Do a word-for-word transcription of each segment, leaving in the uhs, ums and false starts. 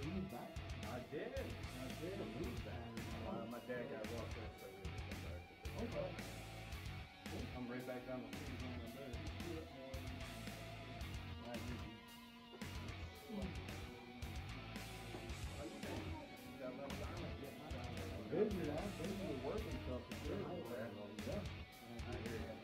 you move back? I did. I did move back. Uh, my dad got well sick, so we just come back. Okay. I'm right back down the street going to bed. Busy, man. Busy with work and stuff for sure. Yeah. I hear you.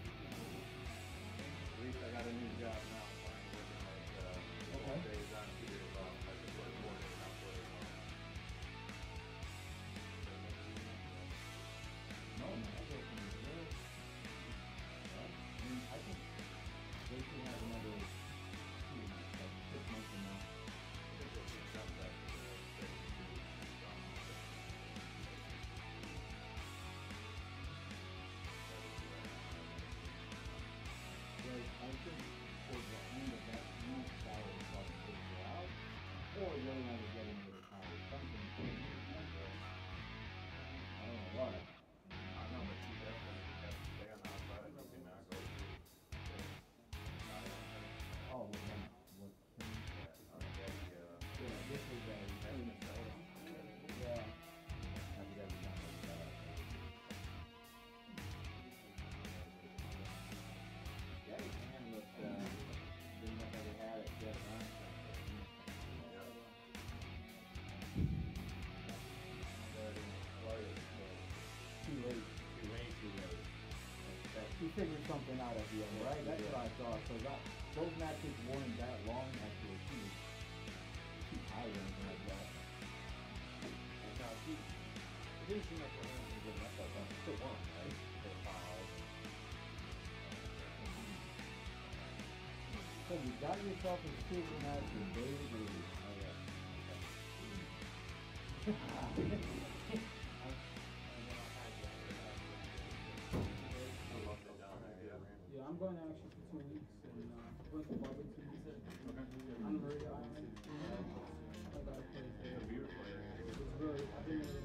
At least I got a new job now. So I'm working like uh, four Okay. days on, two days off. I just work four days on, four days off. No, man, I go from zero. I mean, I think they should have another two, like six months from now. I think we'll see some back to the state. Whereas I think towards the end of that new salary probably figure out, or really never getting into the college. Something changed. I don't know what. I know, but you definitely have to stay on the outside. You cannot go through. Oh, well, then, what? Yeah, okay, uh, Yeah, this is a. Yeah. Have you ever done like that? Yeah, you can with, uh, didn't have ever had it yet, huh? Too late. too late, too late. He figured something out at the end, right? That's what I thought. So that, those matches weren't that long, actually. She was too tired or anything like that. And now she, it didn't seem like her hands were good enough, but it still won, right? They fouled. So you got yourself a super match with David Lee. Oh, yeah. Yeah, I'm going actually for two weeks and uh, went to Barberton. On the Murray Island. I got a place there. It's beautiful. It's really, I've been there.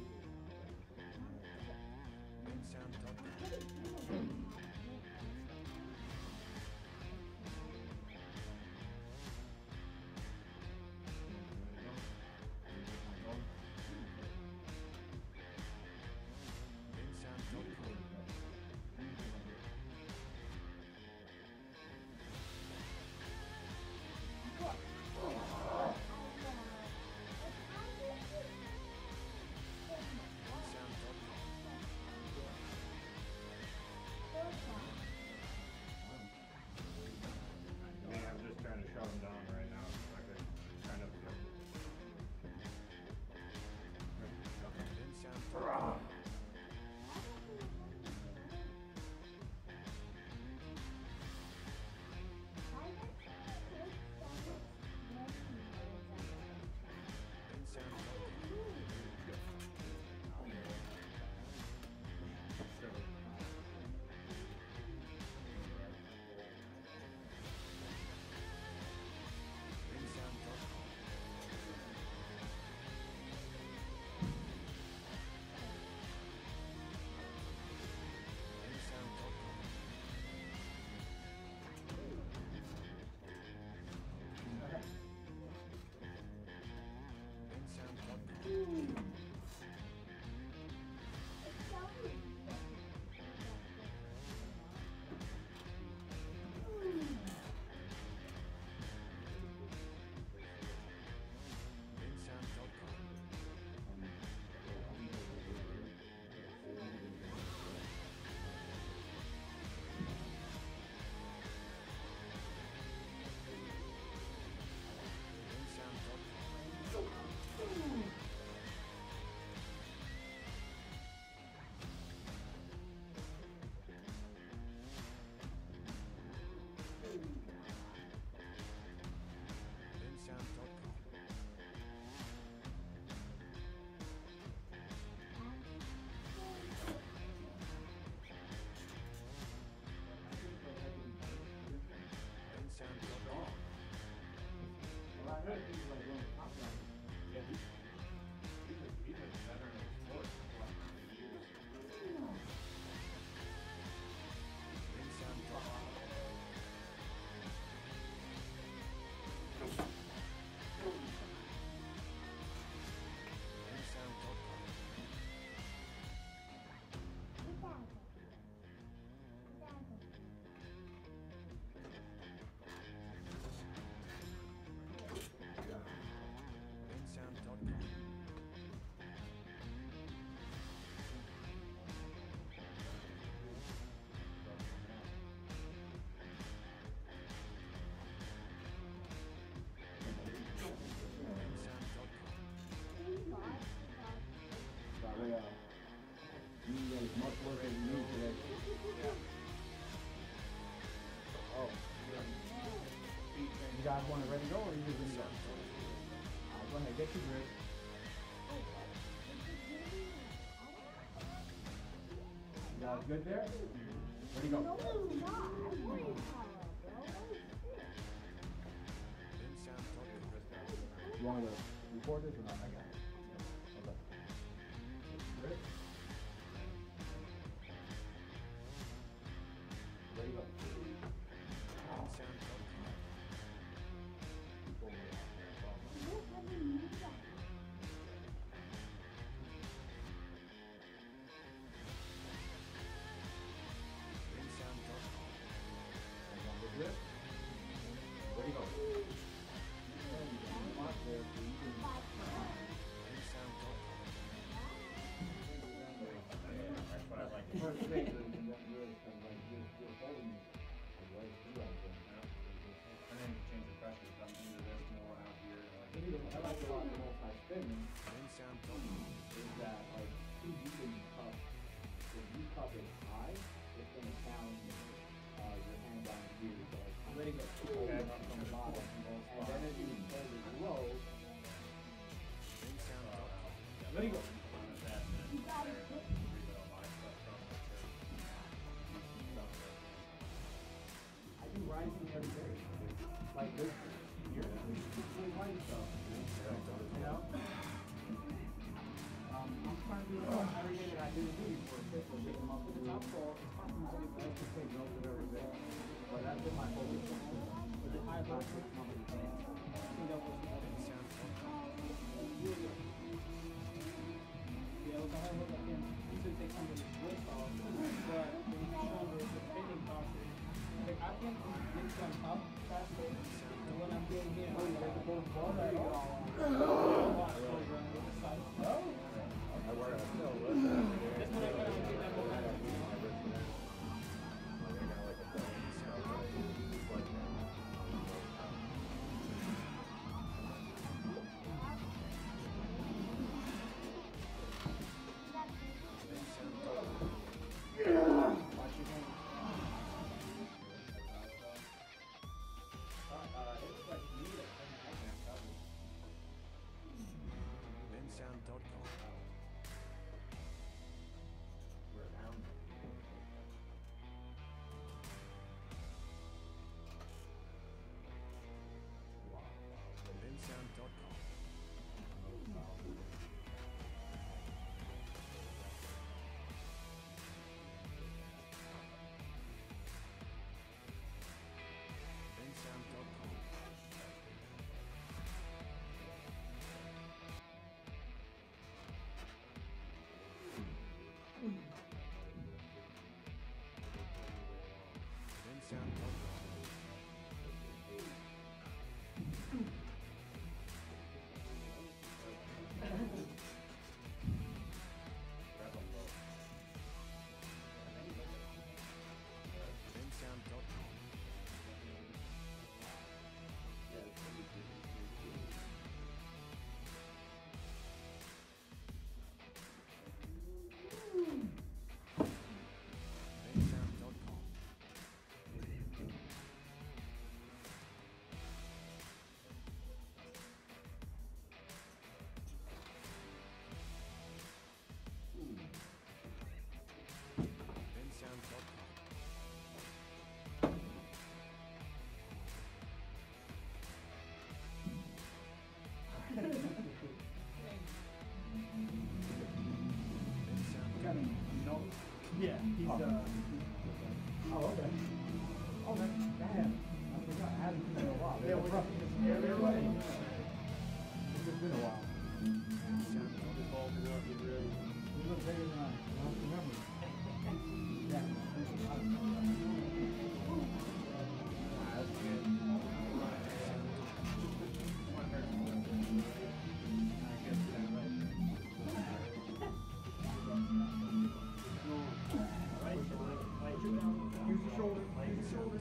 much work as you need today. Oh. You guys want it ready to go or you just gonna go? Alright, go ahead, get your grip. You guys good there? Ready to go. You want me to record this or not? I got it. Okay. Ready? Ready to go. Ready to go. First thing is you don't really kind of like you're, you're holding it right through everything. And then you change the pressure, come into this more out here. Like, I like a lot of multi-spinning is that like if you can cup, if you cup it high, it's going to sound uh, your hand down here. So like I'm ready to go hold it up from the bottom. And then if you hold it low, ready to go. Rising every day, like this here, really light stuff, you know. Um, I'm trying to do it every day that I didn't do before. Just to pick them up with the top ball. It's not something that I just take notes of every day, but that's been my focus. But the high blood six numbers, I think that was the other sound. Yeah, with the high blood, again, you should take some of the split off, but when you show the spinning process. Like I can get some up faster, and when I'm doing here, I'm like, the ball there you go. I work on still. That's what I got to do. Yeah, he's, uh, oh, okay. Oh, man, damn. I forgot, I haven't seen him in a while. Yeah, we're rough. Everybody. It's just been a while. He looks bigger than I, I remember. Yeah. That's good. Use the shoulder, use the shoulder.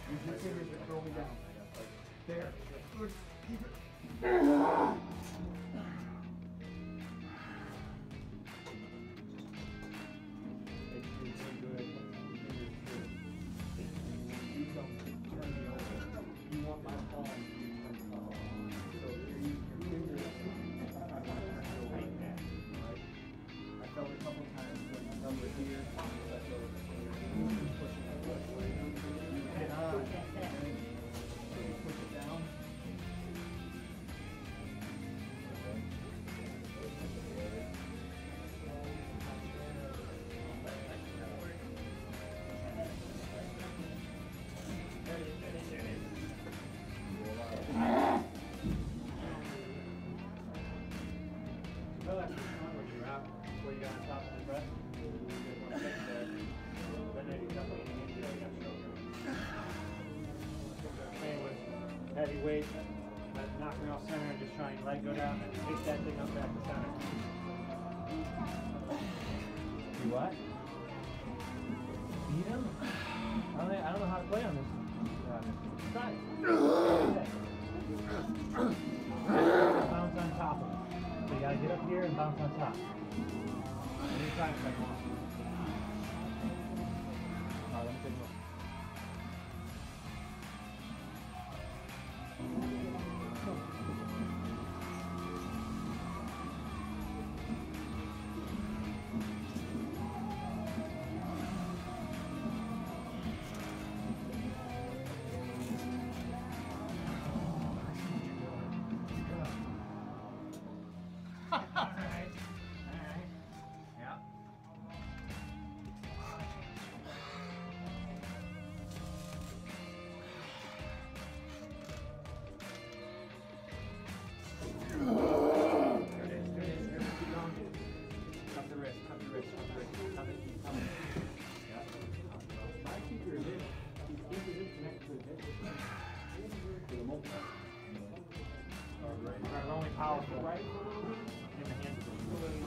Use your fingers to throw me down. There. Good. Keep it. Heavy weight, but knocking off center and just try and leg go down and take that thing up back to center. You what? Beat him? I don't, I don't know how to play on this. Try it. Bounce on top of him. So you gotta get up here and bounce on top. And you try it second one. Alright, let me take a look. Powerful. Right. In the hands of the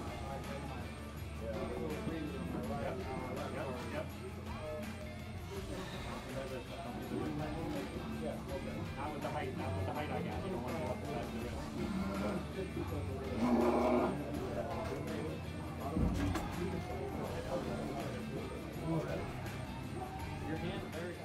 Yep. Yep. Yep. Not with the height, not with the height I got. You don't want to go up the side of the wrist. Your hand, there you go.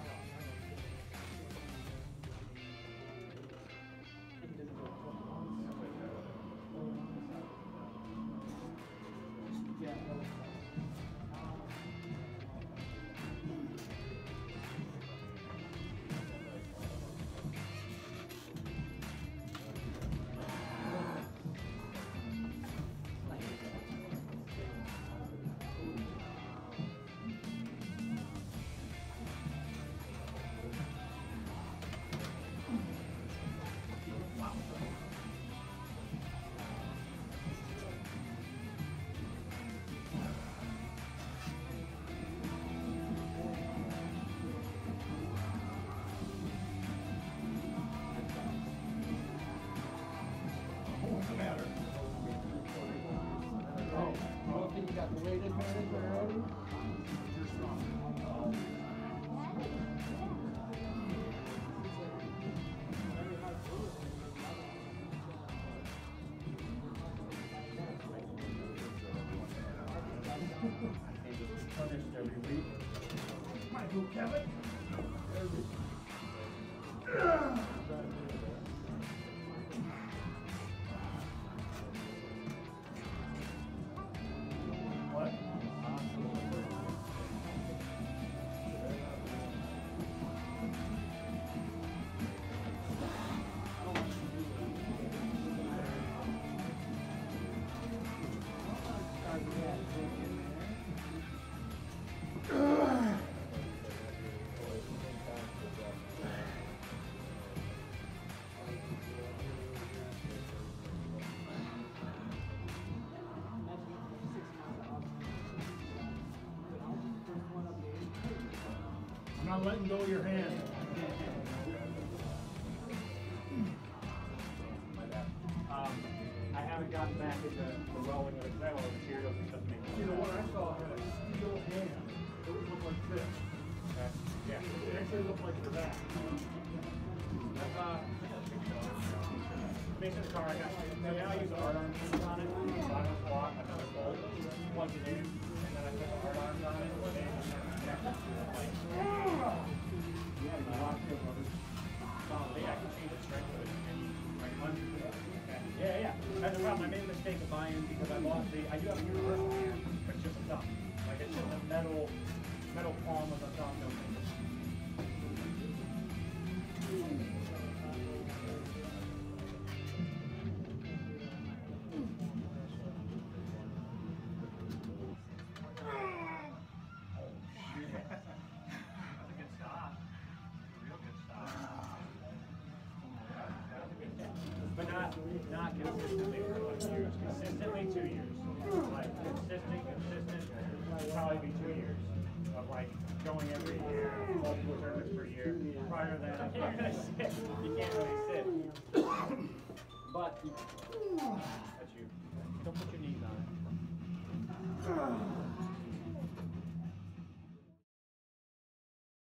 The weight advantage already? You're strong. Punished every week. Might go, Kevin. I'm not letting go of your hand. Um, I haven't gotten back into the rolling of the materials and stuff. You know, what I saw had a steel hand. It would look like this. That's, yeah, it actually looks like for that. That's, uh, base of the car, I got, so now I use the hard arm pieces on it. Bottom block, another bolt, plug it in, and then I put the hard arms on it, and then connect it to the plate. Yeah, you lock your rubber. Solid. Yeah, I can change the strength of it any, like, hundreds of it. Yeah, yeah. That's the problem. I made a mistake of buying because I lost the, I do have a universal hand, but it's just a thumb. Like, it's just a metal, metal palm with a thumb, no fingers. But not, not consistently for like years. Consistently two years. Like consistent, consistent, would probably be two years of like going every year, multiple tournaments per year. Prior to that, I can't really say, you can't really